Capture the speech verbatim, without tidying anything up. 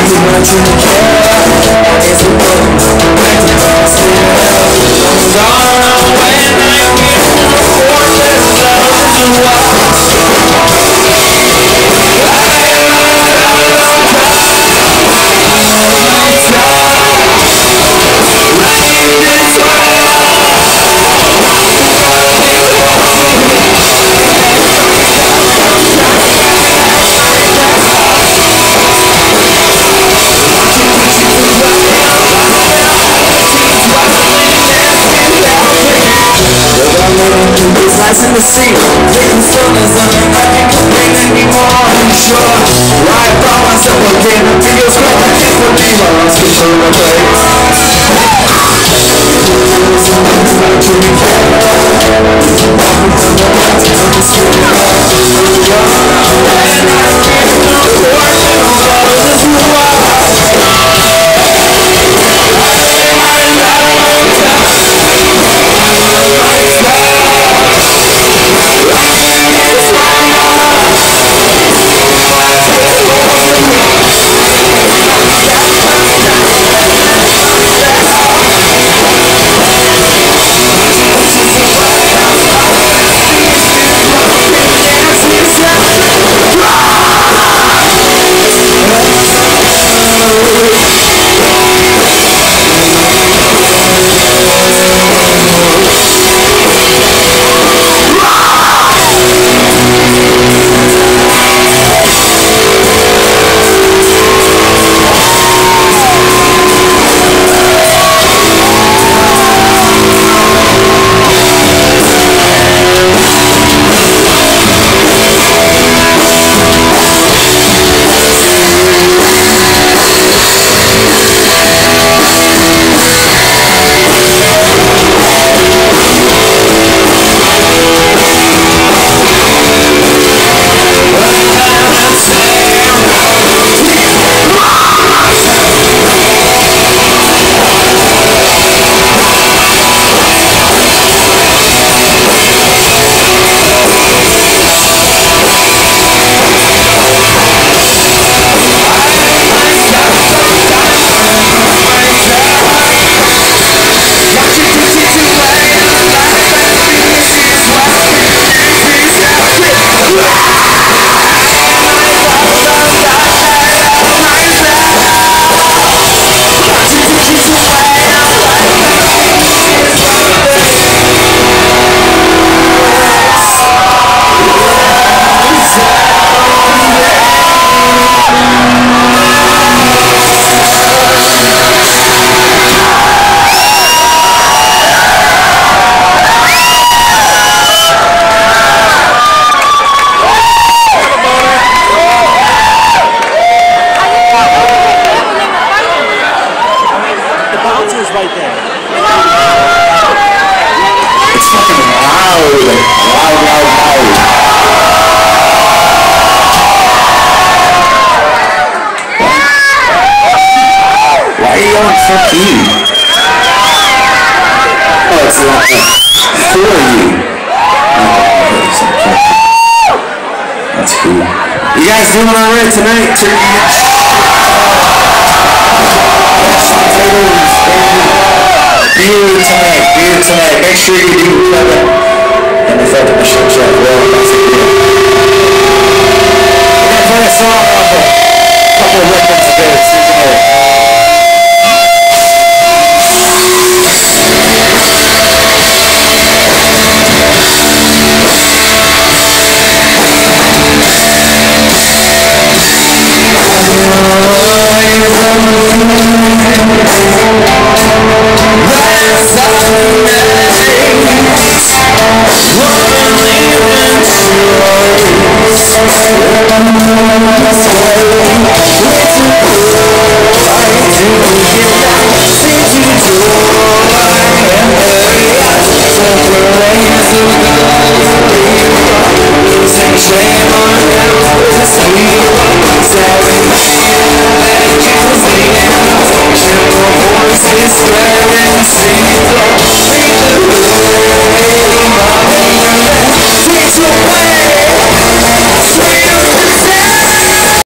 too much in the care. It's a book, back to the still. I'm gone away and I can't afford this love to walk. It's in the sea, taking stillness and I'm not complain anymore. I'm sure why I brought myself again. It feels like I can't believe I lost control of my place. Right there. It's fucking loud. Loud, loud, loud. Why are you yelling fuck you? Oh, it's not for you. That's cool. You guys doing alright tonight? Turkey. Beer tonight, beer tonight. Make sure you do plug it. And if I didn't shut you up, well, that's it. We're gonna play a song.